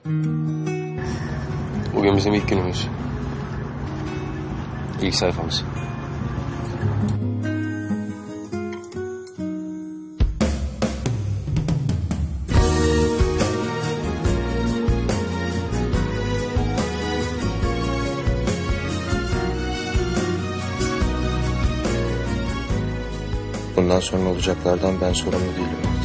Bugün bizim ilk günümüz. İlk sayfamız. Bundan sonra olacaklardan ben sorumlu değilim.